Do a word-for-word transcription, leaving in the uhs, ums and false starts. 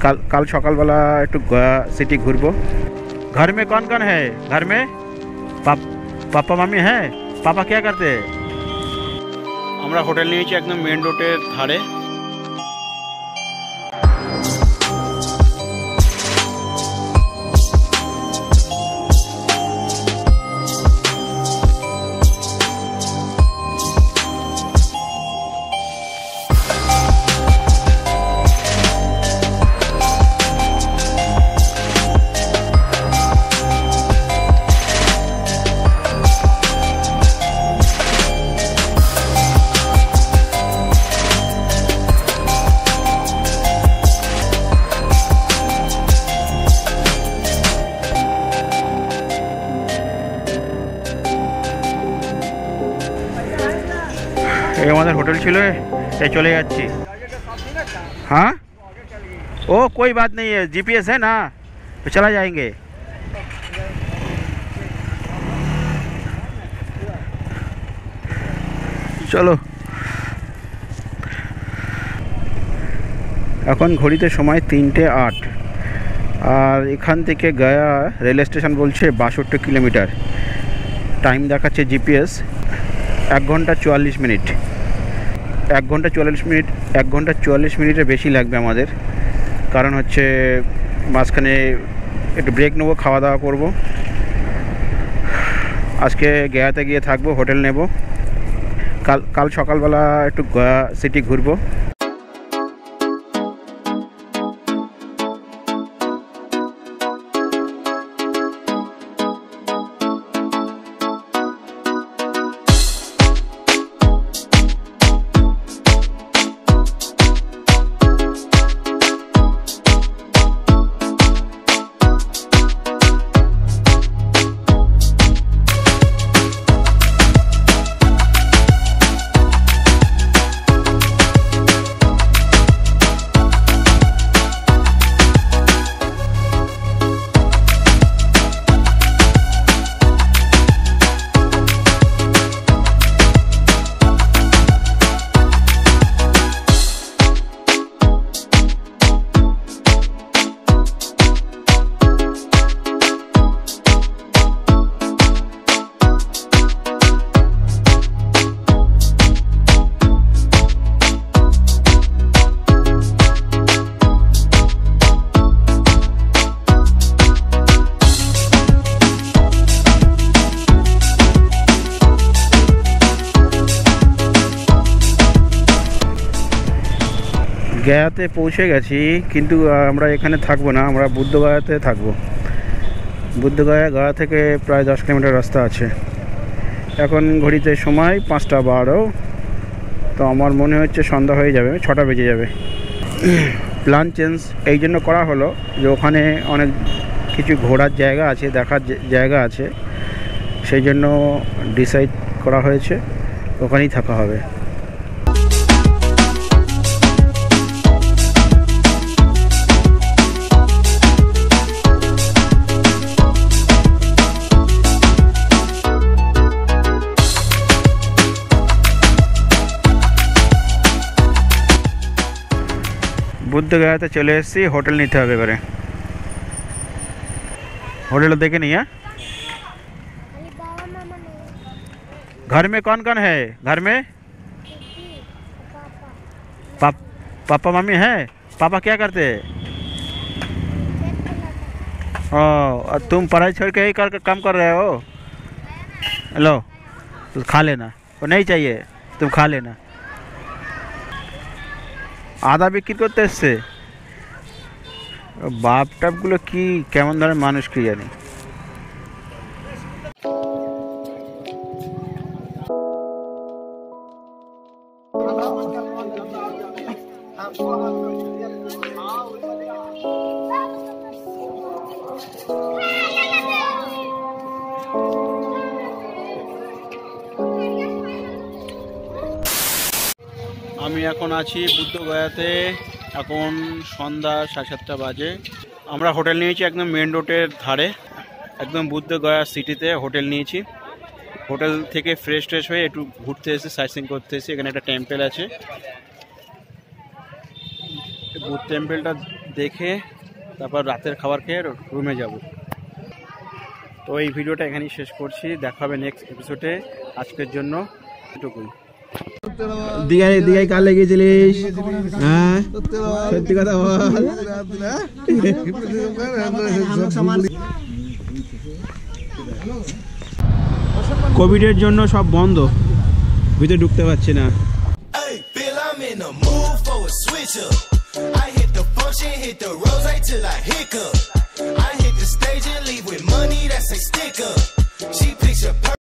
कल कल सकाल बेला एक गया सिटी घुरबो। घर में कौन कौन है? घर में पाप, पापा मम्मी है। पापा क्या करते हैं? আমরা হোটেল নিয়েছি একদম মেন রোডের ধারে। ये हमारे होटल छिलो ये चले जाच्छी। हाँ ओ कोई बात नहीं है, जीपीएस है ना तो चला जाएंगे। चलो এখন ঘড়িতে সময় তিনটে আট আর এখান থেকে গয়া রেল স্টেশন বলছে বাষট্টি কিলোমিটার। টাইম দেখাচ্ছে জিপিএস এক ঘন্টা চুয়াল্লিশ মিনিট। এক ঘন্টা চুয়াল্লিশ মিনিট এক ঘন্টা চুয়াল্লিশ মিনিটের বেশি লাগবে আমাদের, কারণ হচ্ছে মাঝখানে একটু ব্রেক নেবো, খাওয়া দাওয়া করব। আজকে গয়াতে গিয়ে থাকবো, হোটেল নেব। কাল কাল সকালবেলা একটু গয়া সিটি ঘুরবো। গয়াতে পৌঁছে গেছি, কিন্তু আমরা এখানে থাকবো না, আমরা বুদ্ধগয়াতে থাকবো। বুদ্ধগয়া গয়া থেকে প্রায় দশ কিলোমিটার রাস্তা আছে। এখন ঘড়িতে সময় পাঁচটা বারো, তো আমার মনে হচ্ছে সন্ধ্যা হয়ে যাবে, ছটা বেজে যাবে। প্ল্যান চেঞ্জ এই জন্য করা হলো যে ওখানে অনেক কিছু ঘোরার জায়গা আছে, দেখার জায়গা আছে, সেই জন্য ডিসাইড করা হয়েছে ওখানেই থাকা হবে। বুদ্ধগয়াতে চলে এসেছি, হোটেল নিতে হবে এবারে। হোটেল দেখে নিয়ে घर में कौन कौन है? घर में पाप, पापा मम्मी है। पापा क्या करते हैं? ओ तुम पढ़ाई छोड़ के ही कर काम कर रहे हो? लो तो खा लेना, वो नहीं चाहिए तुम खा लेना। आधा बिक्री करते एसছে বাপ টাপগুলো কি কেমন ধরনের মানুষ কি জানি। আমি এখন আছি বুদ্ধগয়াতে, এখন সন্ধ্যা সাড়ে সাতটা বাজে। আমরা হোটেল নিয়েছি একদম মেন রোডের ধারে, একদম বুদ্ধগয়া সিটিতে হোটেল নিয়েছি। হোটেল থেকে ফ্রেশ ট্রেশ হয়ে একটু ঘুরতে এসে সাইট সিইং করতে এসে, এখানে একটা টেম্পল আছে, বুদ্ধ টেম্পলটা দেখে তারপর রাতের খাবার খেয়ে রুমে যাব। তো এই ভিডিওটা এখানেই শেষ করছি, দেখা হবে নেক্সট এপিসোডে। আজকের জন্য এটুকুই। দীঘায় দীঘায় কাল লেগেছিলিস? হ্যাঁ সত্যি কথা বল। কোভিডের জন্য সব বন্ধ, ভিতরে ঢুকতে পারছি না। Hit the rose till I hiccup. I hit the stage and leave with money that's a sticker. She picture